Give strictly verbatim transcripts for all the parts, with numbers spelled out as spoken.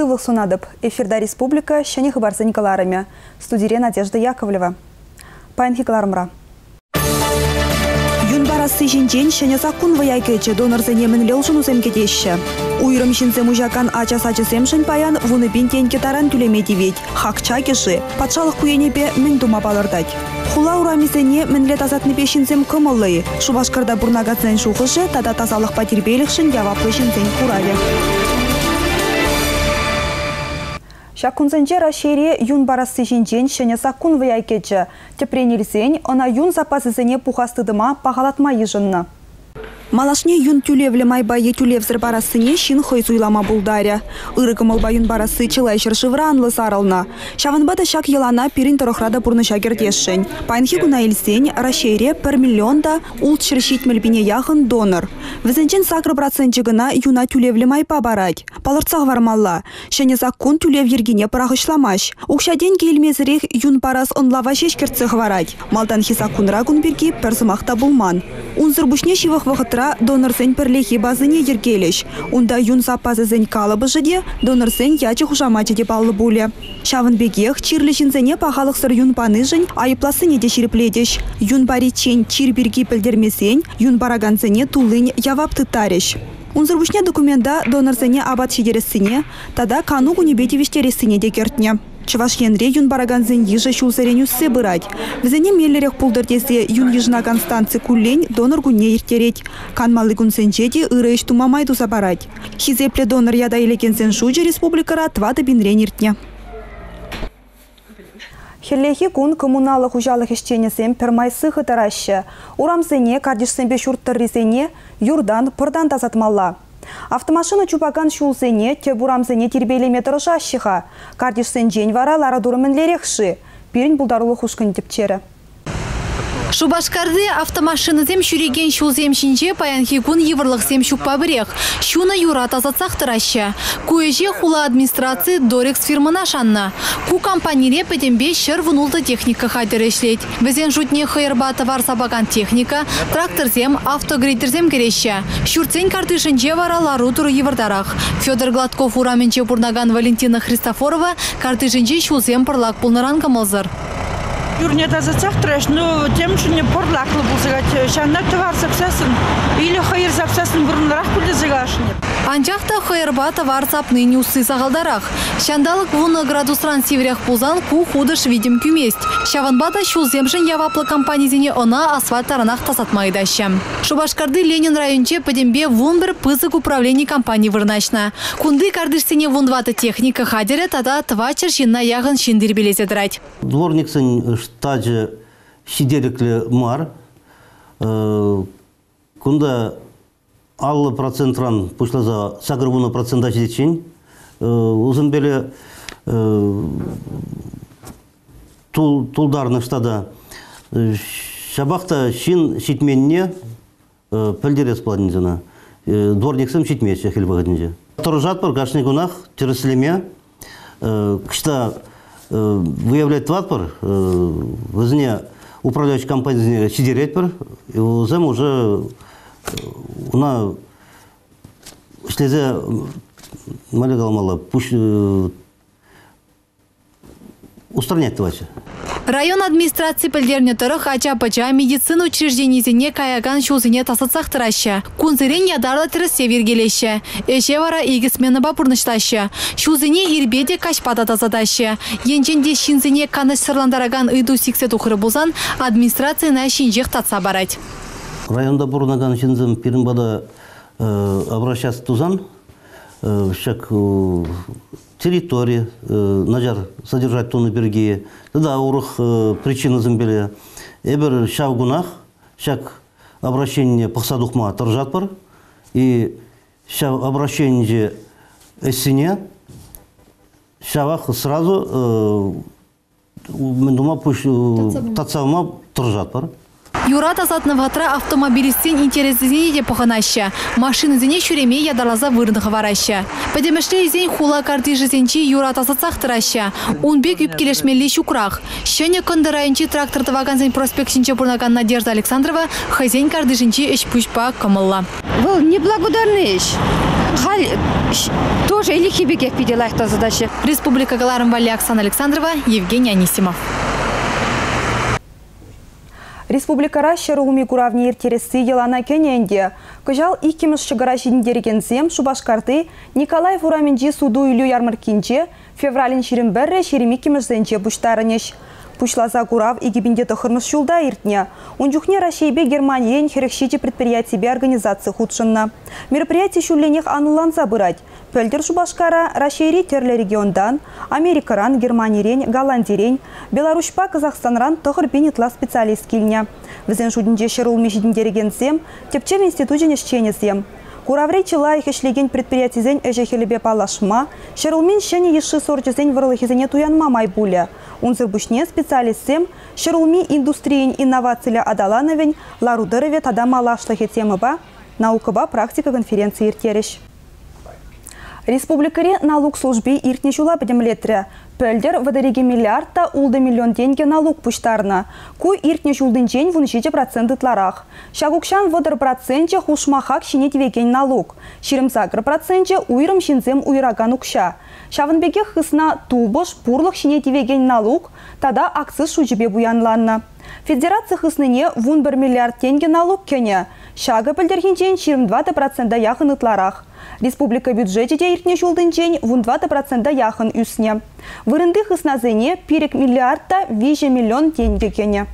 Туйлық сунадып. Эфирда республика шәне хабарсы Николарами. Студия Надежда Яковлева. Пайн хикаларымра. Юн барасы жинжен шәне саққун ваякече донорзене мінлел жын уземкедеші. Уйрым жинзе мужакан ача-сачы земшін паян вуны бинтенке таран түлемедевет. Хақча кеші, патшалық күйенепе мін дума балырдать. Хула урамизене мінлет азатны бешінзем кымылы. Шубашкарда бурнагатзен шуғышы, тада тазалық патербейлікшін яваплы жинзен курали. Шакунзенже рашере юн барасы жинжен шәне саққун ваякече. Тепренелсен, она юн запасызене пухастыдыма пағалатма ежынны. Малашне юн тюлевле майбайе тюлевзір барасыне шин хой зуйлама булдаря. Ирыкымыл байын барасы чылай шыршывранлы сарылна. Шаванбада шак елана пирин торохрада бурны шагердешшен. Пайнхи гуна илсен рашере пір миллионда улт шыршит мельбине яхын донор. Візенчен сакры процентчигына юна тюлевле майпа барать. Палырцах вармалла. Шәне закун тюлев ергене парахышламаш. Укшаден келмезірек юн парас онлава шешкерцех варать. Малдан хисакунра гун бирги перзымахта булман. Унзыр бушне шивах вахытра донорсен перлехи базыне ергелеш. Унда юн запазызен калыбы жыде, донорсен ячы хужамачы деп аллы буле. Шавынбегех чирлешінзене пағалық сыр юн паныжын айыпласыне де ширипледеш. Юн бари чен чир бирги пілдермесен, юн барагансене тулын явапты тареш. Унзыр бушне документа донорсене абат шидересіне, тада кану гунебетевиштересіне де кертне. Чываш енре юн бараганзен ежа шулсарен үссе бырать. Візене меллерек пулдыртесе юн ежна констанцы куллень донор гунне ертереть. Канмалы гунсенчети ырыш тумамайду забарать. Хизепле донор яда илекенсен шуджи республикара твады бинрен ертне. Хеллехи кун коммуналы хужалық іштенесен пермайсы хытараща. Урамсене кардишсенбе шурттыррисене юрдан пырдан тазатмалла. Автомашина чупаган шулсене, те бурамсене тербейлеме тұрышащыға. Кардишсен жен вара лара дұрымен лерекші. Перін бұлдарулы хушкын тепчері. Шубашкарды автомашинызем шүреген шулзем шинже паянхи кун еврлық сем шупа бірех. Шуна юра тазатсақ тұраща. Куеже хула администрации дорекс фирмына шанна. Ку компанире пәдембе шыр вунулды техника хайдыр ешлет. Візен жутне хайырба товар сабаган техника, тракторзем, автогрейдерзем кереща. Шурцен картышынже вара лару туры еврдарах. Федор Гладков ураменче бурнаган Валентина Христофорова картышынже шулзем пырлак пулныран камылзыр. Юрне тазатсақ тұраш, но тем, что не порлаклы бұл зігат. Шанна товар запсасын, или хайыр запсасын бұрынларақ бүлі зігашыны. Анчақта хайырба товар сапны нюсы сағалдарах. Шандалық вуны градусран северях пулзан ку худыш видим күмест. Шаванбада шулземшін яваплы компанизіне она асфальт таранах тазатмайдаща. Шубашкарды Ленин районче падембе вун бір пызык управлений компании вырначна. Кунды кардышсене вунваты техника хадере тада твачыр шинна яғын шиндер белезе дырать. Дворниксын штаджы шидереклі мар. Кунда аллы процентран пушлаза сагырбуна процента жидечен. Узын беле тулдарны штада шабақта шин шитменне пілдерес пладынзына. Дворниксым шитмеші хел бағыдынже. Тұржат бар гашны гунах тересілеме. Кышта выявлять ватпар, возне управляющей компании сидерет пар, и узем уже на шлезе малегалмала пусть устранять твача. Район администрации пілдерне тұрық ача-пача медицина учреждениесіне каяган шулзіне тасатсақ тұраща. Кунзырен ядарлы тірісе вергелеші. Эше вара игісмені бапырныштаща. Шулзіне ирбеде кашпада тазадаща. Енченде шинзіне каныш сырландараган ыйду сиксе тұқыры болсан, администрацияна шинжеқ татса барать. Районда бұрынаган шинзім перінбада обращаться тузан, шак территории, нажар содержать тонны береги, тогда урых причины замбели. Эбер шавгунах, шак обращение пахсадухма торжатпар, и шав обращение эссине, шавах сразу, думаю, пусть тацавма торжатпар. Юра тазатны ватра автомобилистен интересізіне де пұғынаща. Машины зене шүреме ядарлаза вырынығы вараща. Падемеште зен хула картижі зенчи юра тазатсақ тұраща. Унбек үпкелешмелі шукрах. Шөне көндірайынчи тракторды ваганзен проспектшінче бұрнаган Надежда Александрова хазен картижінчи үш пүшпа кымылла. Бұл неблагодарный еш. Хал тоже или хибеге пиделах та задача. Республика Галарым Вали, Оксана Александрова, Евгений Анисимов. Республикара шеруми куравни иртересы елана кененде. Кыжал икимыш шыгара жидіндерегензем Шубашкарты Николай Фураменджи суду үйлю ярмаркинче февралин ширим бәрре ширими кимышзенче буштарынеш. Пушлаза курав игибинде тохырмыш шулда иртне. Унчухне Рашейбе Германиян херекшичи предприятие организации худшынна. Мероприятие шулленех аныланса бырать. Пөлдер Шубашкара Рашейри терле региондан, Америкаран, Германирен, Голландирен, Беларусьпа, Казахстанран тохыр бенетла специалист килня. Візен шудинже шерулми жидіндерегенсем, тепче в институте нешченесем. Кураврей чила их ишлеген предприятизен эжехелебе палашма, шерулмин шене еши сорчезен варлыхизене туянма майбуля. Унзыр бушне специалистсем, шерулми индустриен инновациля адалановен, ларудырыве тада малашлахе темы ба, наукаба практика конференции иртереш. Республикаре налог службе иртне жула бедемлетре. Пөлдер вадареге миллиардта улды миллион деньги налог пуштарна. Ку иртне жулдын жень вуншите процент ытларах. Шагукшан водар проценте хушмахак шинет веген налог. Ширимзагр проценте уйрым шинзем уйраган укша. Шавынбеге хысна тубыш пурлых шинет веген налог, тада аксыз шужебе буянланна. Федерация хысныне вун бір миллиард деньги налог кене. Шага пөлдергенчен ширим двадцать процента яхын ытларах. Республика бюджете де иртне жулдын жень вун двадцать процента яхын үсне. Вырынды хысназене перек миллиардта виже миллион деньги кене.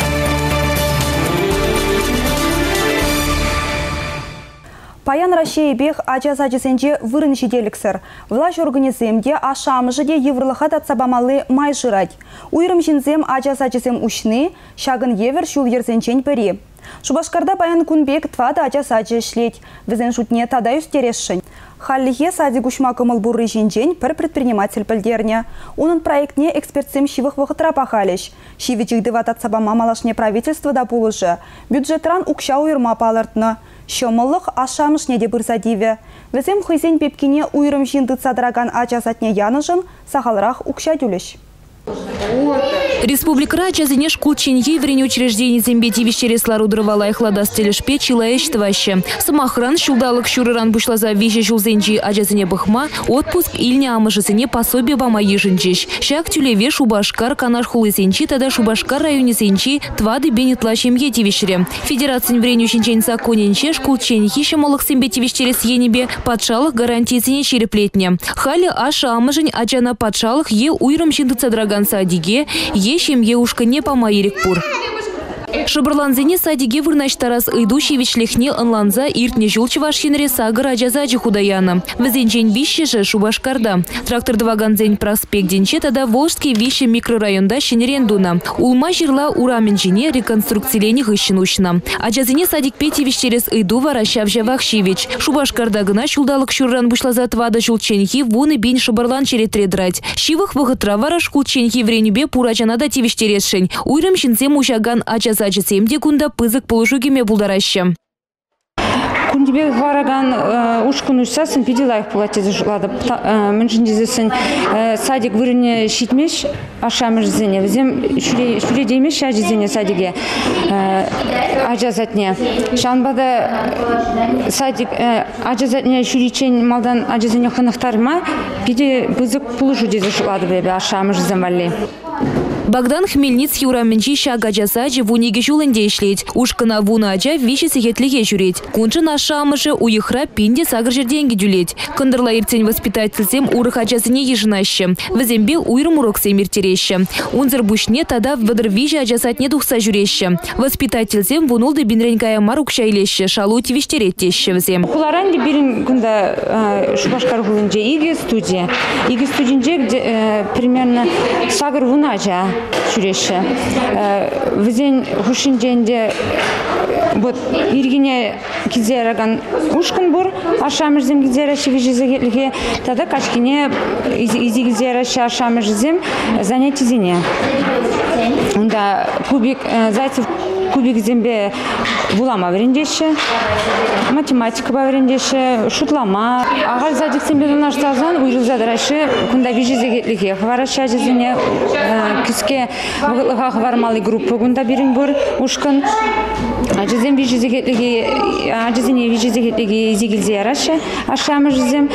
Паян Рашейбех ача-сачысенче вырын жеделіксір. Влаш организемде ашамыжыде еврлыха татсабамалы май жырать. Уйрым жинзем ача-сачысем ушны, шагын евер шул ерзенчен пери. Шубашкарда паян кунбек твада ача-сачы ішлеть. Візен шутне тада үстерешшін. Халлихе сади гушма кымыл бурры жинжен пір предприниматель пілдерне. Унын проектне экспертсем шивых вахытра пахалеш. Шивичігді вататсабама малашне правительство да пулыжы. Бюджетран укша уйырма палыртны. Шомылық ашамышне де бұрзадиве. Візем хызен пепкине уйрым жинды цадраган ачасатне янышын сахалрах укша дюлеш. Республика Чазинеш Кулчиньи врене учреждений зембети вещересла рудровала и хладастелешпе чилаэштваще. Самохран щулдалык щурыран бушлаза вещи жулзенджи аджазине бахма, отпуск ильня амажазине пособие вама ежинчиш. Шак тюлеве Шубашкар канаш хулысенчи, тогда Шубашкар районе сенчи твады бенетлачем ети вещере. Федерация врене ученчень законенче Шкулчиньи щемолых зембети вещерес енебе подшалых гарантии цене череплетня. Хали аша амажень аджана подшалых е уйрам щиндыца драган садиге, ещем еушка не по майрикпур. Шабрланзене садиге вырнач тарас идущий вичлехне онланза иртне жулчеваш хинре сагар аджазаджи худаяна. Везенчень вище же Шубашкарда. Трактор дваганзень проспект денче тада Волжский вище микрорайонда шинерендуна. Улма жирла ураменчине реконструкцилених ищенущна. Аджазене садик пети вищерес иду варащавжа вахшивич. Шубашкарда гына чулдалык шурран бушлаза твада чулченьхи вуны бин шабарлан черетредрать. Шивых вахытра вараш кулченьхи вренюбе пурачанада ти вищерешень. Уйрым шинцем ушаган аджаз Сачысемде кунда пызык полушугиме булдараща. Кундибек вараган ушкун ушсасын пиделайх платезы жлады. Менжиндезесін садик вырыне щитмеш ашамыш зене. Візем шуре деймеш ажызене садиге ажазатне. Шанбада садик ажазатне шуричен малдан ажазене хынықтарма пиде пызык полушудезы жлады бебе ашамыш земвали. Богдан Хмельницкий ураменчи шага жасаджи вуниге жулынде ишлеть. Ушкана вуна аджа виши сихетлиге жюреть. Кунчы наша амышы уйхра пинде сагр жерденге дюлеть. Кандырла ирцень воспитательцем урых аджасыне ежинаще. Вазембе уйрым уроксе миртереще. Унзыр бушне тада вадыр вижи аджасатне духса жюреще. Воспитательцем вунулды бинренькая марукша илеще. Шалути виштереттеще взем. Куларанди бирин кунда Шубашкар гулынже иге студия. Иге студинже примерно сагр вуна аджа. Шуреше. Візен хушинженде вот иргине кизераган ушкун бур, ашамырзем кизера шивижизеге, тогда качкине изи кизера ашамырзем занятизине. Да кубик Зайцев кубик зембе булама врендеше, математика баврендеше, шутлама. Агар задик зембе наштазан уйрузадраши кунда вижизегетлиге хвараша жезине киске вагылга хвармалы группа кунда бирин бур ушкан. Ажизем вижизегетлиге ажизине вижизегетлиге зигилзе яраша ашамы жезем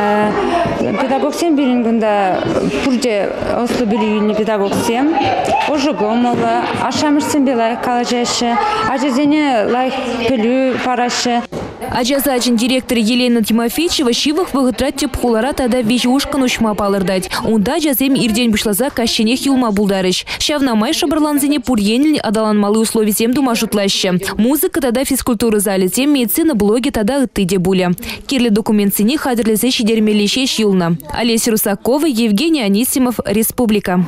педагогсем бирин кунда пурде осло билийни педагогсем ожогомова ашамышсем белай калажеше ажизине лайк пелю параше. Ажазачин директор Елена Тимофеевичева шивах выготрать тепхулара тада вещи ушкан ушма палырдать. Унда жазем ирдень бушлаза кащенех юлма булдарыш. Шавна май шабарланзине пурьенель адалан малы условий тем дума шутлаще. Музыка тада физкультура зали тем медицина блоги тада ыттыде буля. Кирли документ сини хадрлезе шидермелищеш юлна. Олеся Русакова, Евгений Анисимов, Республика.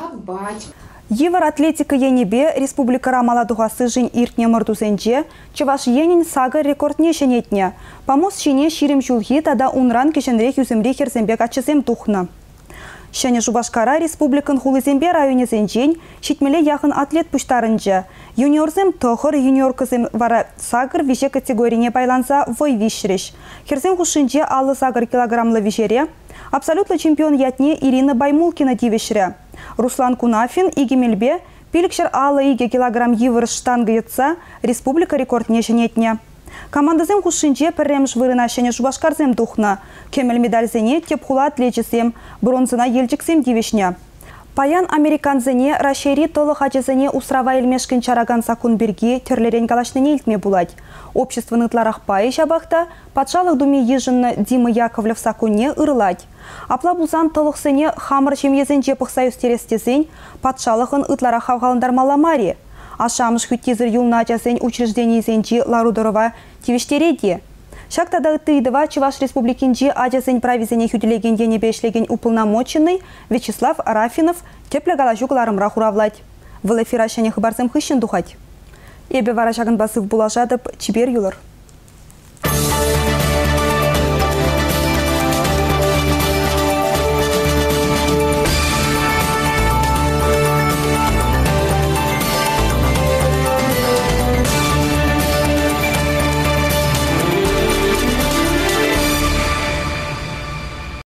Евр атлетика енебе республикара маладугасы жин иртне мырдузенже, чеваш енин сага рекордне шенетне. Помос шине ширим жулги тада унран кешенрех юземре херзембек ачызем тухна. Шене Жубашкара республикан хулызембе районе зенжен, шитмеле яхын атлет пуштарынже. Юниорзем тохыр, юниоркызем вара сагыр више категорине байланса вой вишреш. Херзем хушинже алы сагыр килограммлы вишере, абсолютно чемпион ятне Ирина Баймулкина дивишре. Руслан Кунафин игемелбе пилікшер алы иге килограмм евр штанга етса республика рекордне шенетне. Командазем хушинже пірремш вырына шене Жубашкарзем духна. Кемел медальзене тепхула атлетчесем, бронзына елчиксем дивишне. Паян американзене рашери толы хачезене усрава елмешкін чараган сакун берге терлерен калашныне илтме булать. Общество нытларах пайы жабахта патшалық думе ежінні Дима Яковлев сакунне ырылать. Апла бузан толықсыне хамыр жемезен жепық союз терестезен патшалықын ытларах хавғалындар маламари. Ашамыш хүттезір юлна ачасен учреждениезенчи Ларудорова тивештереде. Шактада ыттыйдыва Чуваш республикинчи ачасен правизене хүтілеген дене бешлеген уполномоченный Вячеслав Рафинов тепле галажук ларымра хуравлать. В эфира шене хыбарзем хыщен духать. Эбе вара шагын басып булашадып чибер юлар.